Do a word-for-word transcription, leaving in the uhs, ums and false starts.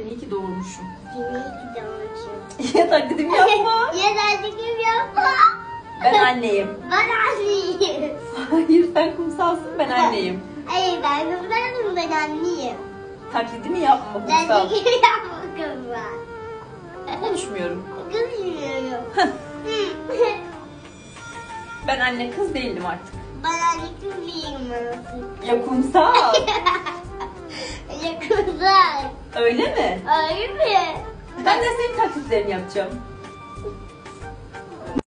iyi ki doğurmuşum. Yemeği gidiyormuşum. Ya taklidimi yapma. Ya da kim yapma. Ben anneyim. Ben anneyim. Hayır sen kumsalsın, ben anneyim. Hayır ben kumsalım, ben anneyim. Taklidimi yapma Ben kumsal. de kim yapma kumsal. Konuşmuyorum. Kızmıyorum. Ben anne kız değilim artık. Ben anne kız değilim artık. Ya kumsal. Ya kumsal. Öyle mi? Öyle mi? Ben de senin taklitlerini yapacağım.